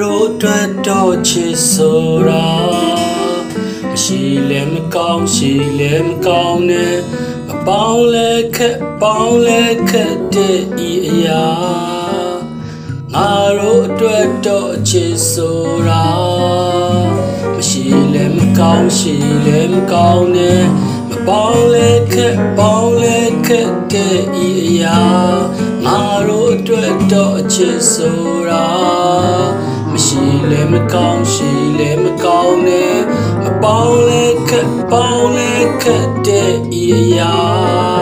တို့အတွက်တော့ချစ်ဆိုတာမရှိလဲမကောင်းရှိလဲမကောင်းနဲ့မပေါင်းလဲခက်ပေါင်းလဲခက်တဲ့ဤအရာငါတို့အတွက်တော့ချစ်ဆိုတာမရှိလဲမကောင်းရှိလဲမကောင်းနဲ့မပေါင်းလဲခက်ပေါင်းလဲခက်တဲ့ဤအရာငါတို့အတွက်တော့ချစ်ဆိုတာမရှိလဲမကောင်းရှိလဲမကောင်းနဲ့မပေါင်းလဲခက်ပေါင်းလဲခက်တဲ့ဤအရာ